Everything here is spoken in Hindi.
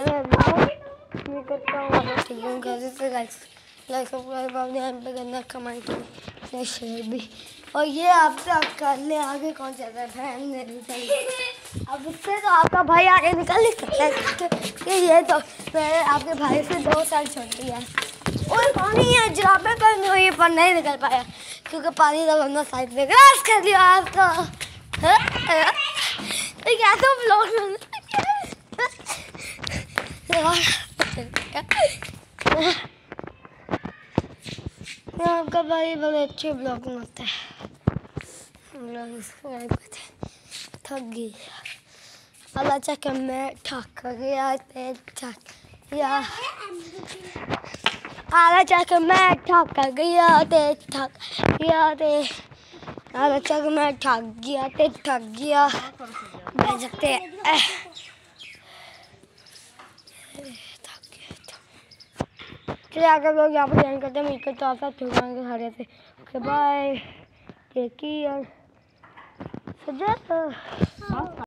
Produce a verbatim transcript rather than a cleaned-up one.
मैं मैं करता हूँ आप ठीक है घर से लाइक लाइक सब्सक्राइब आप ध्यान पे करना कमेंट में शेयर भी और ये आपसे कर ले आगे कौन चल रहा है बहन मेरी सही अब इससे तो आपका भाई आगे निकल नहीं सकता है कि ये तो मैं आपके भाई से दो साल छोटी है और पानी है जराबे करनी हुई पर नहीं निकल पाया क्योंकि पानी का बंदा साइड में क्रॉस कर दिया आपका तो क्या तो ब्लॉग आपका भाई बड़े अच्छे ब्लॉग बनाता है थक गई अल्लाह चाह मैं थक गया थक या अल्लाह चाह मैं थक गया ते थक गया ते अल्लाह चाह मैं थक गया ते थक गया बैठ सकते हैं चलिए अगर लोग यहाँ पर ज्वाइन करते हैं मिलकर तो आप साथ छुड़वाएंगे हरे से ओके बाय टेक केयर सजा